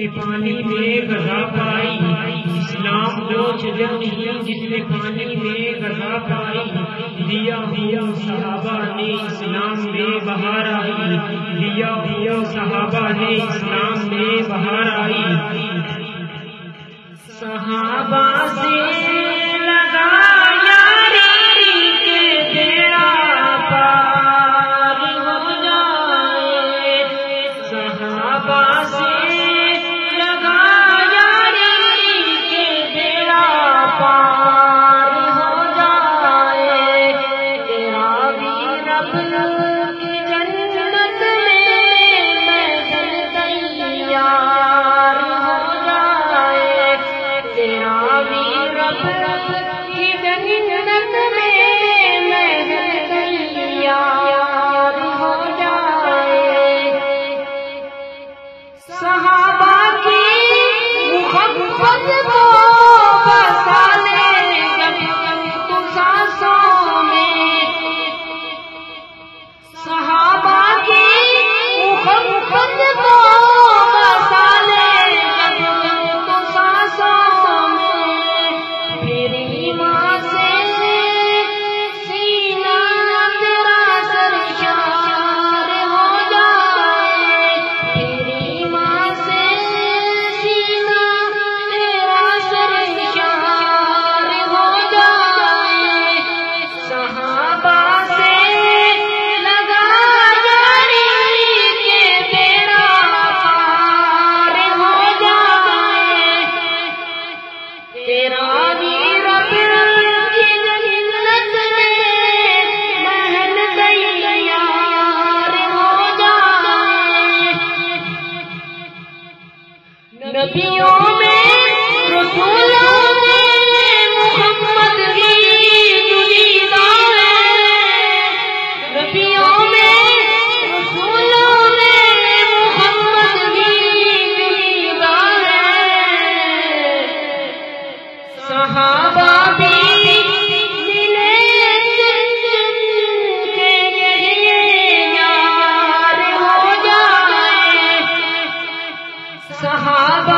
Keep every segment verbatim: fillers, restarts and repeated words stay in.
نے پانی میں غذا پائی، اسلام بوجھ نہیں جس نے پانی میں غذا پائی، لیا ہوا صحابہ نے اسلام میں بہار آئی، لیا ہوا صحابہ نے اسلام میں بہار آئی، صحابہ سے لگا یاری کے بیڑا پار ہو جائے، صحابہ سے نبیوں میں رسولوں میں محمد ہی جدیدہ ہے، نبیوں میں رسولوں میں محمد ہی جدیدہ ہے، صحابہ بھی ملے کے لیے یار ہو جائے، صحابہ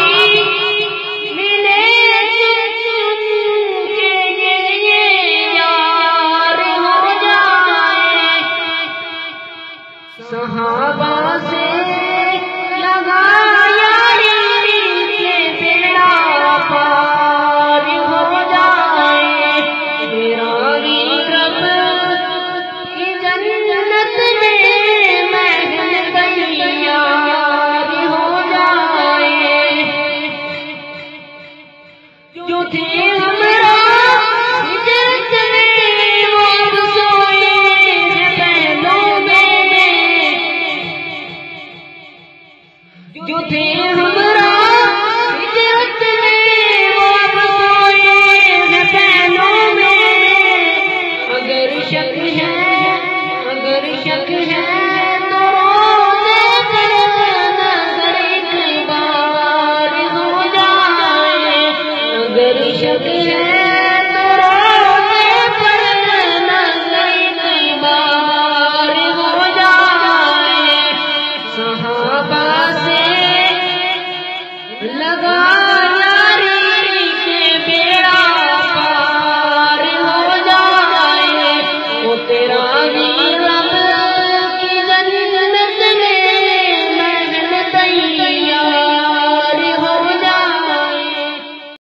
صحابہ سے لگا یاری کے بیڑا پار ہو جائے، میرا رب کی جنت میں محل تیار ہو جائے، جو تھے ہمارا ہجرت میں وہ سوئے ہیں پہلوں میں، جو تھے ہم